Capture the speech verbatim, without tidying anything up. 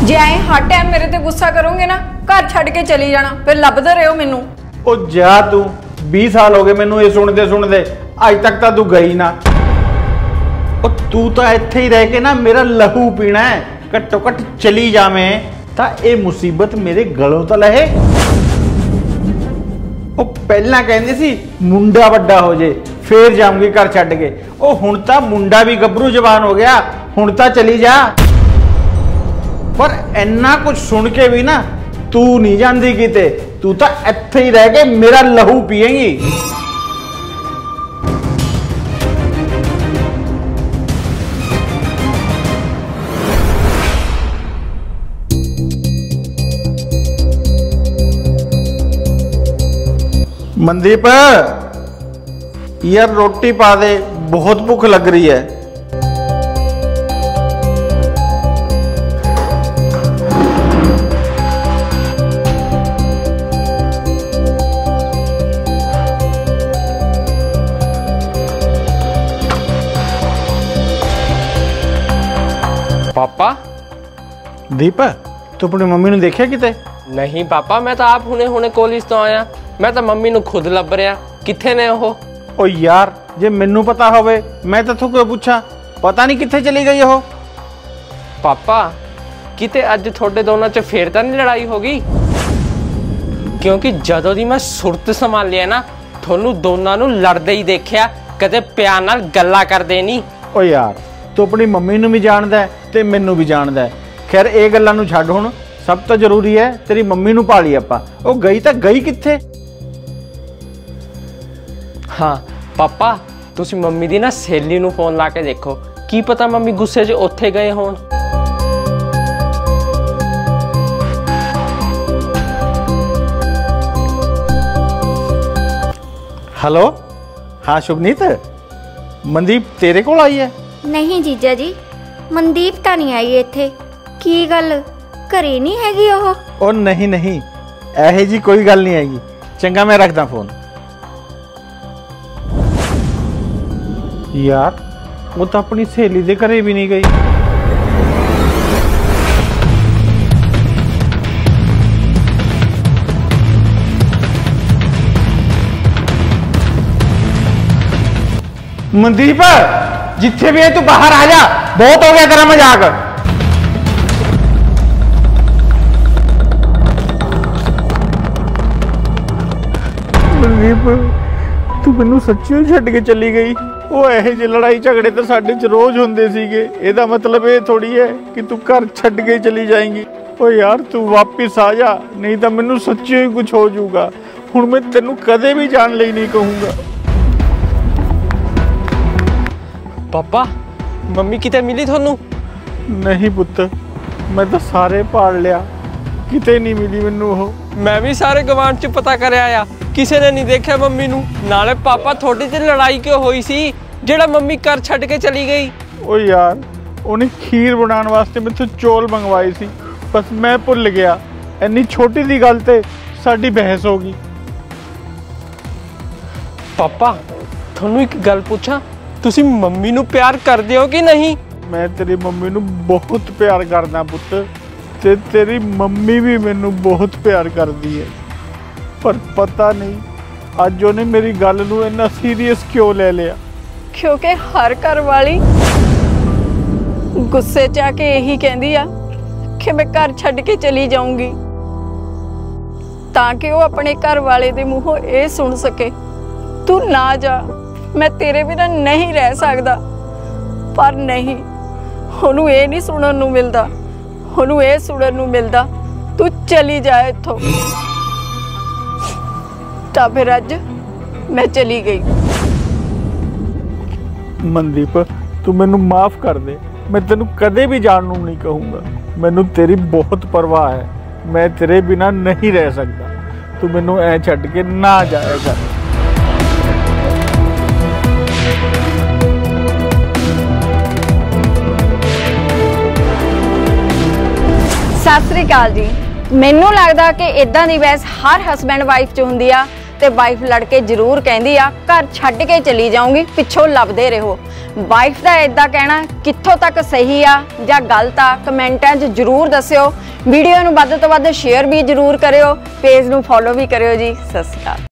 जे ऐ हर time मेरे ते गुस्सा करोगे ना घर छड़ के चली जाना, फिर लभदे रहो मैनू। ओ जा तू, बीस साल हो गए मैनू ये सुनते सुनते, अज तक तो तू गई ना। ओ तू तो इत्थे ही रह के ना मेरा लहू पीना है, घट्टो घट चली जावें तां ये मुसीबत मेरे गलों तो लहे। ओ पहला कहंदे सी मुंडा वड्डा हो जे फिर जाऊंगी घर छड्ड के, ओ हुण तां मुंडा भी गभरू जवान हो गया, हुण तां चली जा। पर इन्ना कुछ सुन के भी ना तू नहीं जाती किते, तू तो इत्थे ही रह के मेरा लहू पिएगी। मनदीप यार रोटी पा दे, बहुत भूख लग रही है। पापा दीप तू अपनी मम्मी ने देखा किते? नहीं पापा, मैं तो आप हुने हुने कॉलेज तो आया, मैं तो मम्मी नू खुद लभ रहा, किथे ने ओह? ओ यार जे मैनू पता होवे मैं तो क्यों पूछा, पता नहीं किथे चली गई हो। पापा किते अज थोड़े दोनों च फिर तो नहीं लड़ाई होगी? क्योंकि जदों दी मैं सुरत संभाल लिया ना, थोनू दोनों नू लड़दे ही देखिया, कदे प्यार नाल गल्लां करदे नहीं। ओ यार तू अपनी मम्मी नू भी जानदा है ते मैनू भी जानदा है। खैर ये गल्लां नू छड्ड, हुण सब तो जरूरी है तेरी मम्मी नू पाली आपां। ओ गई तो गई किथे? हाँ पापा तुसी मम्मी दी ना सहेली नू फोन ला के देखो, की पता मम्मी गुस्से च उत्थे गए होण। हेलो हाँ शुभनीत, मनदीप तेरे कोल आई है? नहीं जीजा जी, मनदीप तो नहीं आई इत्थे। की गल घरे नहीं हैगी ओह? ओ नहीं नहीं, ऐहे जी कोई गल नहीं हैगी। चंगा मैं रखदा फोन। यार वो तो अपनी सहेली दे घरे भी नहीं गई। मनदीप जिथे भी है तू बाहर आ जा, बहुत हो गया तेरा मजाक। मनदीप तू मैनू सच्ची छड्ड के चली गई। वो यह जे लड़ाई झगड़े तो साडे च रोज हुंदे सीगे, एदा मतलब ये थोड़ी है कि तू घर छड्ड के चली जाएंगी। ओ यार तू वापिस आ जा, नहीं तो मैनू सच्ची ही कुछ हो जाऊगा। हुण मैं तेनू कदे भी जान लई नहीं कहूंगा। पापा मम्मी किते मिली थोनू? नहीं पुत्त, मैं तो सारे पाल लिया, किते नहीं मिली मैनू ओह। मैं भी सारे गवांढ च पता कर आया, किसी ने नहीं देखा मम्मी नू। नाले पापा थोड़ी सी लड़ाई क्यों हुई सी जेड़ा मम्मी घर छड्ड के चली गई? ओ यार उन्हें खीर बनाने वास्ते मैथों चौल मंगवाए सी, बस मैं भुल गया। इन्नी छोटी दी गल ते साडी बहस हो गई। पापा थोनू एक गल पूछा, तुसी मम्मी नू प्यार करदे हो कि नहीं? मैं तेरी मम्मी नू बहुत प्यार करदा पुत्त, ते तेरी मम्मी भी मैनू बहुत प्यार करदी है। पर पता नहीं अज उन्हें मेरी गल नू इन्ना सीरियस क्यों ले लिया। क्योंकि हर घर वाली गुस्से च आके यही कहती आ कि मैं घर छड्ड के चली जाऊंगी, ताकि वो अपने घर वाले दे मूंहों ये सुन सके, तू ना जा, मैं तेरे बिना नहीं रह सकदा। पर नहीं, उन्होंने ये नहीं सुनन नू मिलदा, उन्होंने ये सुनन नू मिलदा तू चली जाए इत्थों। तो फिर अज मैं चली गई। मनदीप तू मैनू माफ कर दे, मैं तेनू कदे भी जान नू नहीं कहूँगा। मैनू तेरी बहुत परवाह है, मैं तेरे बिना नहीं रह सकता। तू मैनू ऐ छड्ड के ना जाया कर। सत श्री अकाल जी। मैनू लगता कि इदां दी बहस हर हसबैंड वाइफ च हुंदी आ, ਤੇ ਵਾਈਫ ਲੜ ਕੇ ਜ਼ਰੂਰ ਕਹਿੰਦੀ ਆ ਘਰ ਛੱਡ ਕੇ ਚਲੀ ਜਾਊਂਗੀ, ਪਿੱਛੋਂ ਲੱਭਦੇ ਰਹੋ। ਵਾਈਫ ਦਾ ਇਦਾਂ ਕਹਿਣਾ ਕਿੱਥੋਂ ਤੱਕ ਸਹੀ ਆ ਜਾਂ ਗਲਤ ਆ, ਕਮੈਂਟਾਂ 'ਚ ਜ਼ਰੂਰ ਦੱਸਿਓ। ਵੀਡੀਓ ਨੂੰ ਵੱਧ ਤੋਂ ਵੱਧ ਸ਼ੇਅਰ ਵੀ ਜ਼ਰੂਰ ਕਰਿਓ, ਪੇਜ ਨੂੰ ਫੋਲੋ ਵੀ ਕਰਿਓ ਜੀ। ਸਤਿ ਸ਼੍ਰੀ ਅਕਾਲ।